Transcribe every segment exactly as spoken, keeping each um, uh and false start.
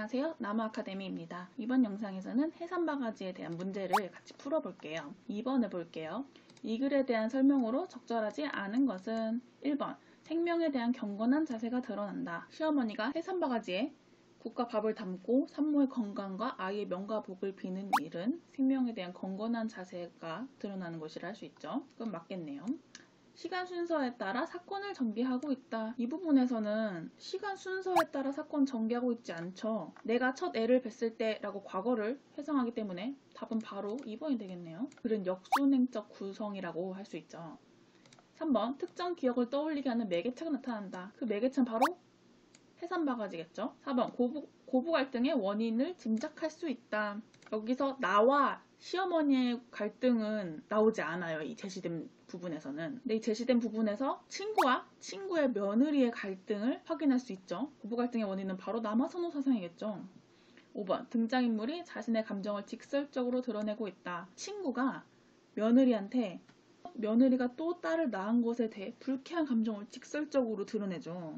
안녕하세요. 나무아카데미입니다. 이번 영상에서는 해산바가지에 대한 문제를 같이 풀어볼게요. 이 번 해볼게요. 이 글에 대한 설명으로 적절하지 않은 것은 일 번 생명에 대한 경건한 자세가 드러난다. 시어머니가 해산바가지에 국과 밥을 담고 산모의 건강과 아이의 명과 복을 비는 일은 생명에 대한 경건한 자세가 드러나는 것이라 할 수 있죠. 그럼 맞겠네요. 시간 순서에 따라 사건을 전개하고 있다. 이 부분에서는 시간 순서에 따라 사건 전개하고 있지 않죠. 내가 첫 애를 뱄을 때 라고 과거를 회상하기 때문에 답은 바로 이 번이 되겠네요. 글은 역순행적 구성이라고 할 수 있죠. 삼 번 특정 기억을 떠올리게 하는 매개체가 나타난다. 그 매개체는 바로 해산바가지겠죠. 사 번 고부, 고부 갈등의 원인을 짐작할 수 있다. 여기서 나와 시어머니의 갈등은 나오지 않아요. 이 제시된 부분에서는. 근데 이 제시된 부분에서 친구와 친구의 며느리의 갈등을 확인할 수 있죠. 고부 갈등의 원인은 바로 남아선호 사상이겠죠. 오 번 등장인물이 자신의 감정을 직설적으로 드러내고 있다. 친구가 며느리한테 며느리가 또 딸을 낳은 것에 대해 불쾌한 감정을 직설적으로 드러내죠.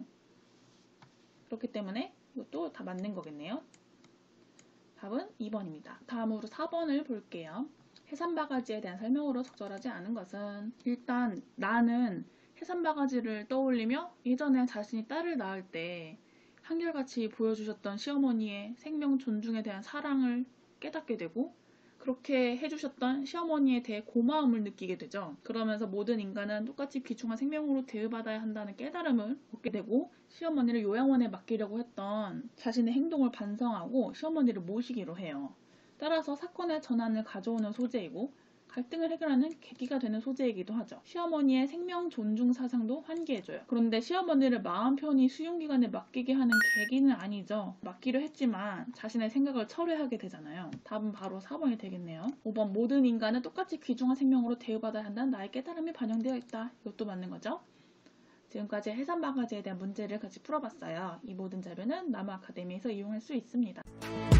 그렇기 때문에 이것도 다 맞는 거겠네요. 답은 이 번입니다. 다음으로 사 번을 볼게요. 해산바가지에 대한 설명으로 적절하지 않은 것은 일단 나는 해산바가지를 떠올리며 예전에 자신이 딸을 낳을 때 한결같이 보여주셨던 시어머니의 생명 존중에 대한 사랑을 깨닫게 되고 그렇게 해주셨던 시어머니에 대해 고마움을 느끼게 되죠. 그러면서 모든 인간은 똑같이 귀중한 생명으로 대우받아야 한다는 깨달음을 얻게 되고 시어머니를 요양원에 맡기려고 했던 자신의 행동을 반성하고 시어머니를 모시기로 해요. 따라서 사건의 전환을 가져오는 소재이고 갈등을 해결하는 계기가 되는 소재이기도 하죠. 시어머니의 생명 존중 사상도 환기해줘요. 그런데 시어머니를 마음 편히 수용기관에 맡기게 하는 계기는 아니죠. 맡기려 했지만 자신의 생각을 철회하게 되잖아요. 답은 바로 사 번이 되겠네요. 오 번 모든 인간은 똑같이 귀중한 생명으로 대우받아야 한다는 나의 깨달음이 반영되어 있다. 이것도 맞는 거죠. 지금까지 해산바가지에 대한 문제를 같이 풀어봤어요. 이 모든 자료는 나무아카데미에서 이용할 수 있습니다.